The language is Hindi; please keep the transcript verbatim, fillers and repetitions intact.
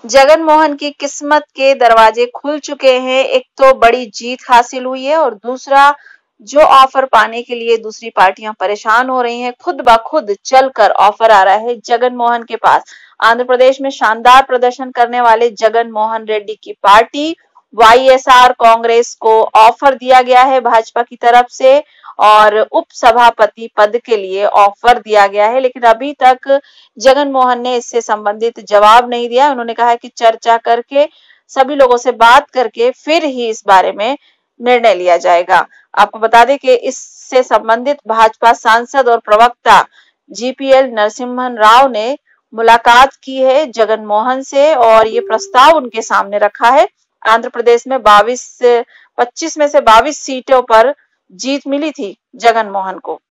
जगन मोहन की किस्मत के दरवाजे खुल चुके हैं। एक तो बड़ी जीत हासिल हुई है और दूसरा जो ऑफर पाने के लिए दूसरी पार्टियां परेशान हो रही हैं, खुद ब खुद चलकर ऑफर आ रहा है जगन मोहन के पास। आंध्र प्रदेश में शानदार प्रदर्शन करने वाले जगन मोहन रेड्डी की पार्टी वाईएसआर कांग्रेस को ऑफर दिया गया है भाजपा की तरफ से और उप सभापति पद के लिए ऑफर दिया गया है, लेकिन अभी तक जगन मोहन ने इससे संबंधित जवाब नहीं दिया। उन्होंने कहा कि चर्चा करके सभी लोगों से बात करके फिर ही इस बारे में निर्णय लिया जाएगा। आपको बता दें कि इससे संबंधित भाजपा सांसद और प्रवक्ता जीपीएल नरसिम्हन राव ने मुलाकात की है जगन मोहन से और ये प्रस्ताव उनके सामने रखा है। आंध्र प्रदेश में बाईस पच्चीस में से बाईस सीटों पर जीत मिली थी जगन मोहन को।